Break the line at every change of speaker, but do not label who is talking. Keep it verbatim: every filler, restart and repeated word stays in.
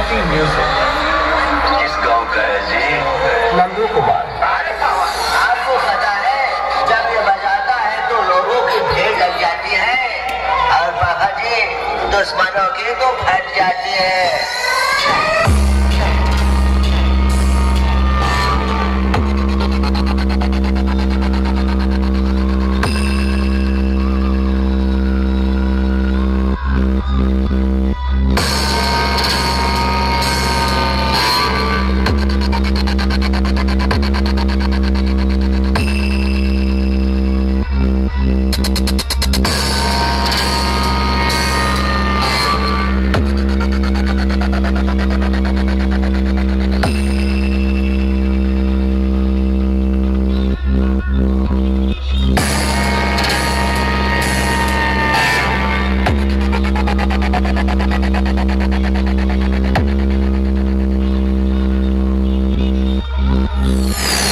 Interesting music.
किस गांव का है जी?
नंदू कुमार।
अरे बाबा, आपको पता है जब ये बजाता है तो लोगों की भीड़ लग जाती है और बाबा जी दुश्मनों की तो फट जाती है।
Yeah.